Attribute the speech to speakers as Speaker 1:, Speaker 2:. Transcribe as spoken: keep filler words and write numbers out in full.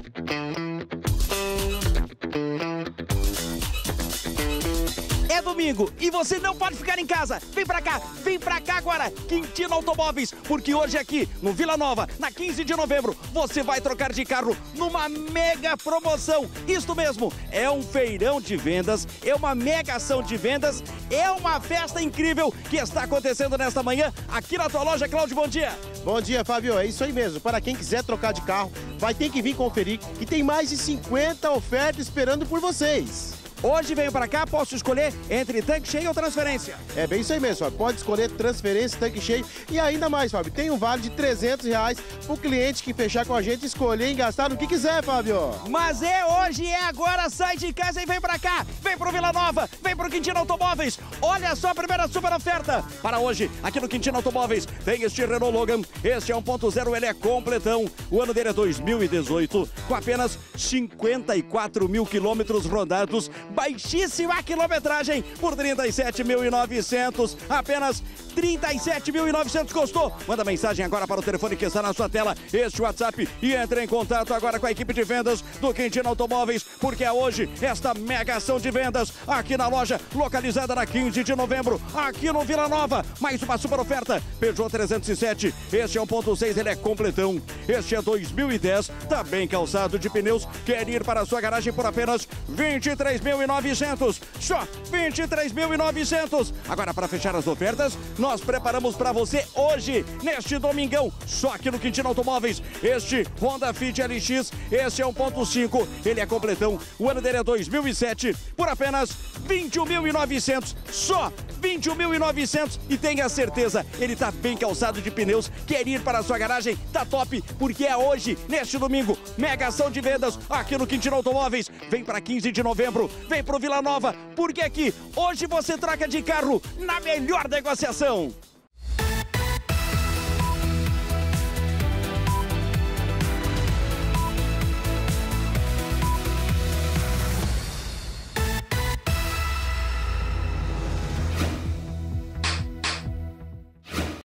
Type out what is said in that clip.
Speaker 1: É domingo e você não pode ficar em casa. Vem pra cá, vem pra cá agora, Quintino Automóveis, porque hoje aqui no Vila Nova, na quinze de novembro, você vai trocar de carro numa mega promoção. Isto mesmo, é um feirão de vendas, é uma mega ação de vendas, é uma festa incrível que está acontecendo nesta manhã aqui na tua loja. Cláudio, bom dia.
Speaker 2: Bom dia, Fábio. É isso aí mesmo. Para quem quiser trocar de carro, vai ter que vir conferir e tem mais de cinquenta ofertas esperando por vocês.
Speaker 1: Hoje venho para cá, posso escolher entre tanque cheio ou transferência.
Speaker 2: É bem isso aí mesmo, Fábio. Pode escolher transferência, tanque cheio e ainda mais, Fábio. Tem um vale de trezentos reais para o cliente que fechar com a gente escolher e gastar no que quiser, Fábio.
Speaker 1: Mas é hoje, é agora. Sai de casa e vem para cá. Vem pro Vila Nova, vem pro Quintino Automóveis. Olha só a primeira super oferta para hoje aqui no Quintino Automóveis. Tem este Renault Logan. Este é um ponto zero, ele é completão. O ano dele é dois mil e dezoito, com apenas cinquenta e quatro mil quilômetros rodados. Baixíssima quilometragem por trinta e sete mil e novecentos, apenas trinta e sete mil e novecentos custou. Manda mensagem agora para o telefone que está na sua tela, este WhatsApp, e entre em contato agora com a equipe de vendas do Quintino Automóveis, porque é hoje esta mega ação de vendas aqui na loja, localizada na quinze de novembro, aqui no Vila Nova. Mais uma super oferta, Peugeot trezentos e sete, este é um ponto seis, ele é completão. Este é dois mil e dez, tá bem calçado de pneus, quer ir para a sua garagem por apenas vinte e três mil e novecentos, só vinte e três mil e novecentos. Agora, para fechar as ofertas, nós preparamos para você hoje, neste domingão, só aqui no Quintino Automóveis, este Honda Fit L X, esse é um ponto cinco, ele é completão, o ano dele é dois mil e sete, por apenas vinte e um mil e novecentos, só vinte e um mil e novecentos, e tenha certeza, ele tá bem calçado de pneus, quer ir para a sua garagem, tá top, porque é hoje, neste domingo, mega ação de vendas aqui no Quintino Automóveis. Vem para quinze de novembro, vem pro Vila Nova, porque aqui, hoje você troca de carro na melhor negociação.